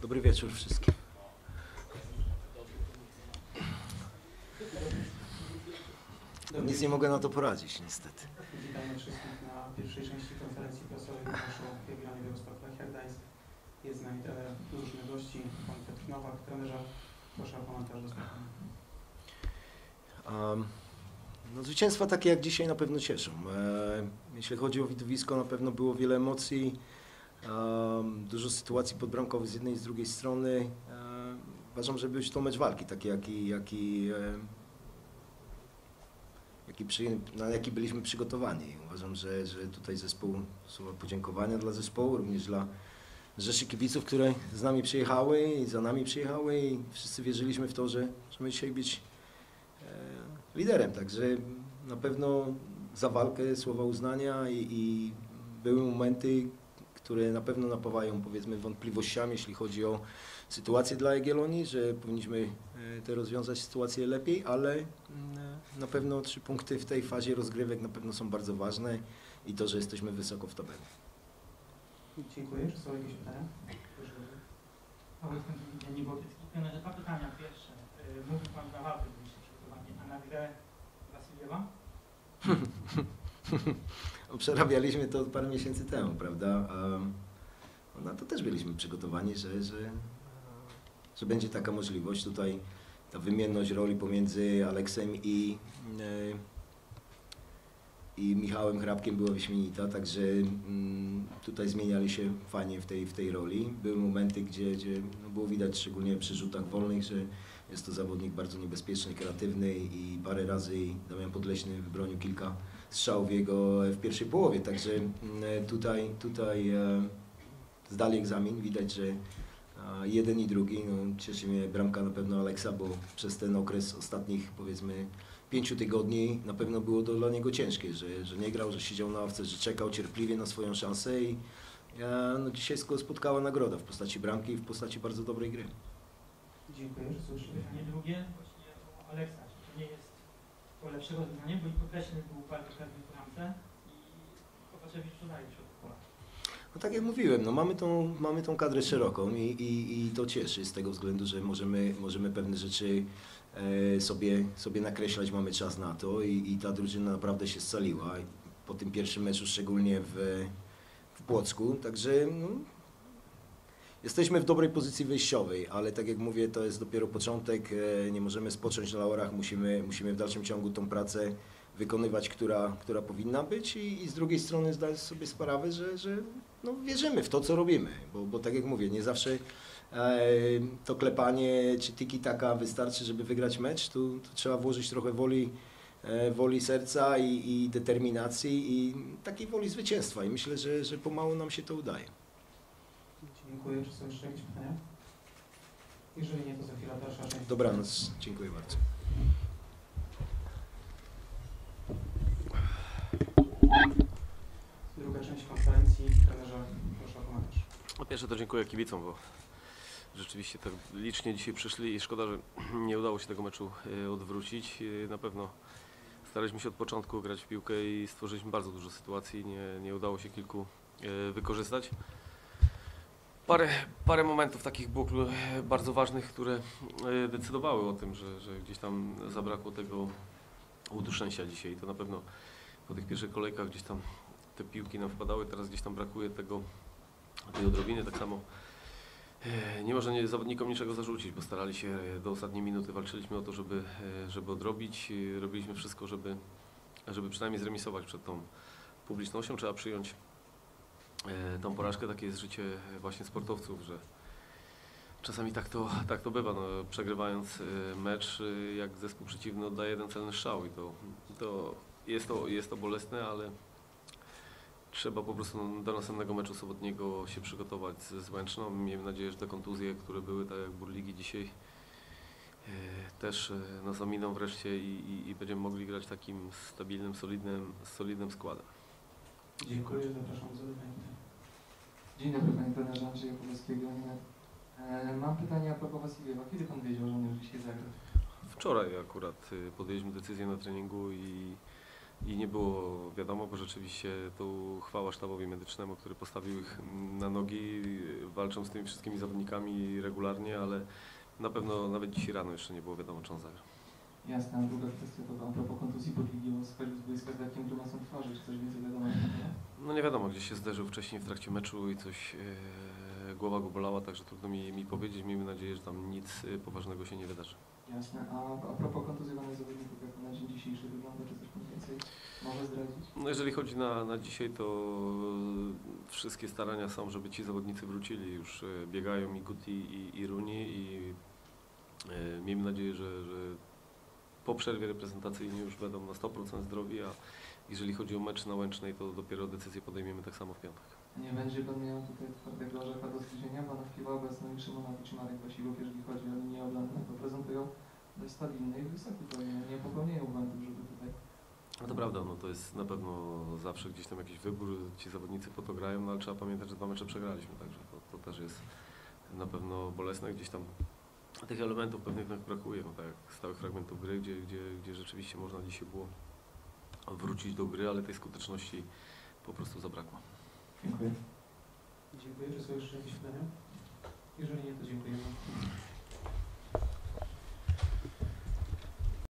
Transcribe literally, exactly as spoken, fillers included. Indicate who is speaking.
Speaker 1: Dobry wieczór wszystkim. Nic nie mogę na to poradzić, niestety.
Speaker 2: Witamy wszystkich na pierwszej części konferencji prasowej naszego Jagiellonii Białystok Lechia Gdańsk. Jest z nami trener drużyny gości, pan Piotr Nowak. Trenerze, proszę o komentarz do spotkania.
Speaker 1: Um, no, zwycięstwa takie jak dzisiaj na pewno cieszą. E, jeśli chodzi o widowisko, na pewno było wiele emocji, um, dużo sytuacji podbramkowych z jednej i z drugiej strony. E, uważam, że był to mecz walki, taki jaki, jaki, e, jaki przy, na jaki byliśmy przygotowani. Uważam, że, że tutaj zespół, słowa podziękowania dla zespołu, również dla rzeszy kibiców, które z nami przyjechały i za nami przyjechały i wszyscy wierzyliśmy w to, że możemy dzisiaj być e, liderem. Także na pewno za walkę słowa uznania i, i były momenty, które na pewno napawają, powiedzmy, wątpliwościami, jeśli chodzi o sytuację dla Jagiellonii, że powinniśmy te rozwiązać sytuację lepiej, ale na pewno trzy punkty w tej fazie rozgrywek na pewno są bardzo ważne i to, że jesteśmy wysoko w tabeli.
Speaker 2: Dziękuję. Czy są jakieś pytania?
Speaker 3: Paweł Niebotycki. Trenerze, dwa pytania. Pierwsze. Mówił Pan, że na walkę byliście przygotowani, a na grę Wasiliewa?
Speaker 1: Przerabialiśmy to parę miesięcy temu, prawda? Na to też byliśmy przygotowani, że, że, że będzie taka możliwość. Tutaj ta wymienność roli pomiędzy Aleksem i, i Michałem Hrabkiem była wyśmienita, także tutaj zmieniali się fajnie w tej, w tej roli. Były momenty, gdzie, gdzie no było widać, szczególnie przy rzutach wolnych, że jest to zawodnik bardzo niebezpieczny, kreatywny i parę razy Damian Podleśny wybronił kilka strzałów jego w pierwszej połowie, także tutaj, tutaj zdali egzamin, widać, że jeden i drugi. No, cieszy mnie bramka na pewno Aleksa, bo przez ten okres ostatnich, powiedzmy, pięciu tygodni na pewno było to dla niego ciężkie, że, że nie grał, że siedział na ławce, że czekał cierpliwie na swoją szansę i no, dzisiaj go spotkała nagroda w postaci bramki i w postaci bardzo dobrej gry.
Speaker 2: Dziękuję. Czy są jeszcze
Speaker 3: Pytanie drugie, właśnie o Aleksa. Czy to nie jest to lepsze rozwiązanie, bo i Podleśny był bardzo pewny w bramce i Kopaczewicz podaje w środku pola.
Speaker 1: No tak jak mówiłem, no mamy, tą, mamy tą kadrę szeroką i, i, i to cieszy z tego względu, że możemy, możemy pewne rzeczy e, sobie, sobie nakreślać, mamy czas na to i, i ta drużyna naprawdę się scaliła po tym pierwszym meczu, szczególnie w, w Płocku, także no, jesteśmy w dobrej pozycji wyjściowej, ale tak jak mówię, to jest dopiero początek, e, nie możemy spocząć na laurach, musimy, musimy w dalszym ciągu tą pracę wykonywać, która, która powinna być i, i z drugiej strony zdać sobie sprawę, że, że no wierzymy w to, co robimy, bo, bo tak jak mówię, nie zawsze e, to klepanie czy tiki-taka wystarczy, żeby wygrać mecz, tu, tu trzeba włożyć trochę woli, e, woli serca i, i determinacji i takiej woli zwycięstwa i myślę, że, że pomału nam się to udaje.
Speaker 2: Dziękuję. Czy są jeszcze jakieś pytania? Jeżeli nie, to za chwilę dalsza część.
Speaker 1: Dobranoc, dziękuję bardzo.
Speaker 2: Druga część konferencji. Trenerze, proszę o komentarz.
Speaker 4: Po pierwsze to dziękuję kibicom, bo rzeczywiście tak licznie dzisiaj przyszli i szkoda, że nie udało się tego meczu odwrócić. Na pewno staraliśmy się od początku grać w piłkę i stworzyliśmy bardzo dużo sytuacji, nie, nie udało się kilku wykorzystać. Parę, parę momentów takich było bardzo ważnych, które decydowały o tym, że, że gdzieś tam zabrakło tego łudu szczęścia dzisiaj. To na pewno po tych pierwszych kolejkach gdzieś tam te piłki nam wpadały, teraz gdzieś tam brakuje tego, tej odrobiny. Tak samo nie można nie, zawodnikom niczego zarzucić, bo starali się do ostatniej minuty, walczyliśmy o to, żeby, żeby odrobić. Robiliśmy wszystko, żeby, żeby przynajmniej zremisować przed tą publicznością. Trzeba przyjąć tą porażkę, takie jest życie właśnie sportowców, że czasami tak to, tak to bywa, no, przegrywając mecz, jak zespół przeciwny oddaje jeden celny strzał i to, to, jest, to jest to bolesne, ale trzeba po prostu do następnego meczu sobotniego się przygotować z Łęczną. Miejmy nadzieję, że te kontuzje, które były, tak jak Burligi dzisiaj, też nas ominą wreszcie i, i, i będziemy mogli grać takim stabilnym, solidnym, solidnym składem.
Speaker 2: Dziękuję. Zapraszam do zadania pytań.
Speaker 5: Dzień dobry panie trenerze, Andrzej Opolski, Jagiellonia. E, mam pytanie a propos Wasiliewa. Kiedy pan wiedział, że on już dzisiaj zagra?
Speaker 4: Wczoraj akurat podjęliśmy decyzję na treningu i, i nie było wiadomo, bo rzeczywiście tu chwała sztabowi medycznemu, który postawił ich na nogi. walczą z tymi wszystkimi zawodnikami regularnie, ale na pewno nawet dzisiaj rano jeszcze nie było wiadomo, czy on zagra.
Speaker 5: Jasne, a druga kwestia to a propos kontuzji Podligio, schodził z boiska z lekkim grymasem twarzy, czy coś więcej wiadomo na ten temat?
Speaker 4: No nie wiadomo, gdzieś się zderzył wcześniej w trakcie meczu i coś, e, głowa go bolała, także trudno mi, mi powiedzieć. Miejmy nadzieję, że tam nic e, poważnego się nie wydarzy.
Speaker 5: Jasne, a a propos kontuzjowanych zawodników, jak to na dzień dzisiejszy wygląda, czy coś pan więcej może zdradzić?
Speaker 4: No jeżeli chodzi na, na dzisiaj, to wszystkie starania są, żeby ci zawodnicy wrócili. Już e, biegają i Guti, i, i Runi i e, miejmy nadzieję, że, że po przerwie reprezentacyjnej już będą na sto procent zdrowi, a jeżeli chodzi o mecz na Łęcznej, to dopiero decyzję podejmiemy tak samo w piątek.
Speaker 5: Nie będzie pan miał tutaj twardego orzecha do zgryzienia, bo na chwilę obecną i Szymonowicz i Marek Wasilów, jeżeli chodzi o linię obronną, to prezentują dość stabilny i wysoki poziom. Nie popełniają błędów, żeby tutaj...
Speaker 4: No to prawda, no to jest na pewno zawsze gdzieś tam jakiś wybór, ci zawodnicy po to grają, no ale trzeba pamiętać, że dwa mecze przegraliśmy, także to, to też jest na pewno bolesne, gdzieś tam tych elementów pewnych nam brakuje, no tak jak stałych fragmentów gry, gdzie, gdzie, gdzie rzeczywiście można dzisiaj było wrócić do gry, ale tej skuteczności po prostu zabrakło.
Speaker 5: Dziękuję.
Speaker 2: Dziękuję. Czy są jeszcze jakieś pytania?